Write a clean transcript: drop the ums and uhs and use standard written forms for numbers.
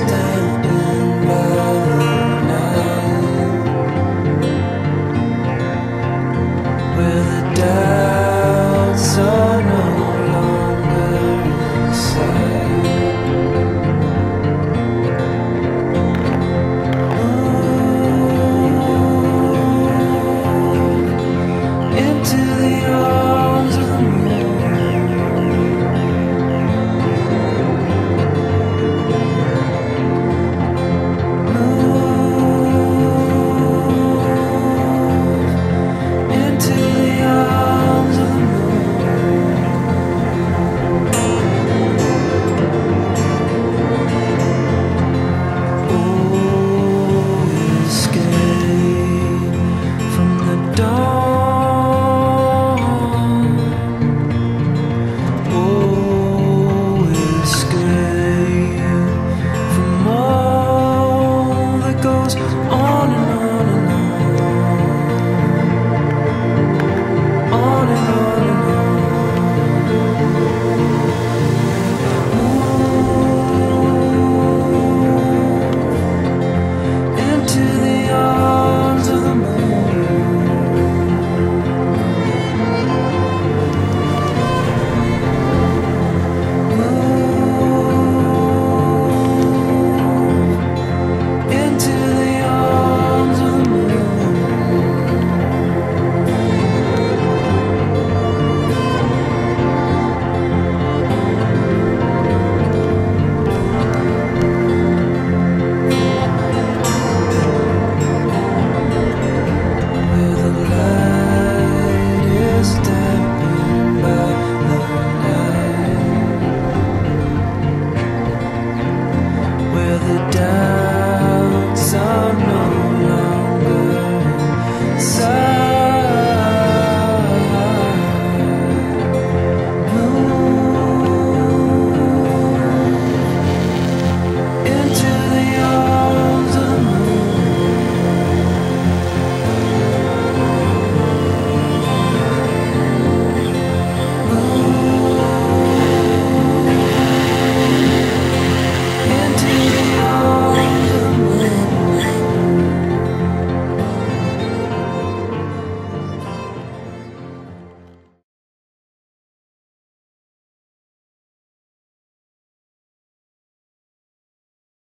standing by the night, where the doubts are no longer inside. Move into the arms of the moon. Into the arms of the moon. Oh, escape from the dawn. Oh, escape from all that goes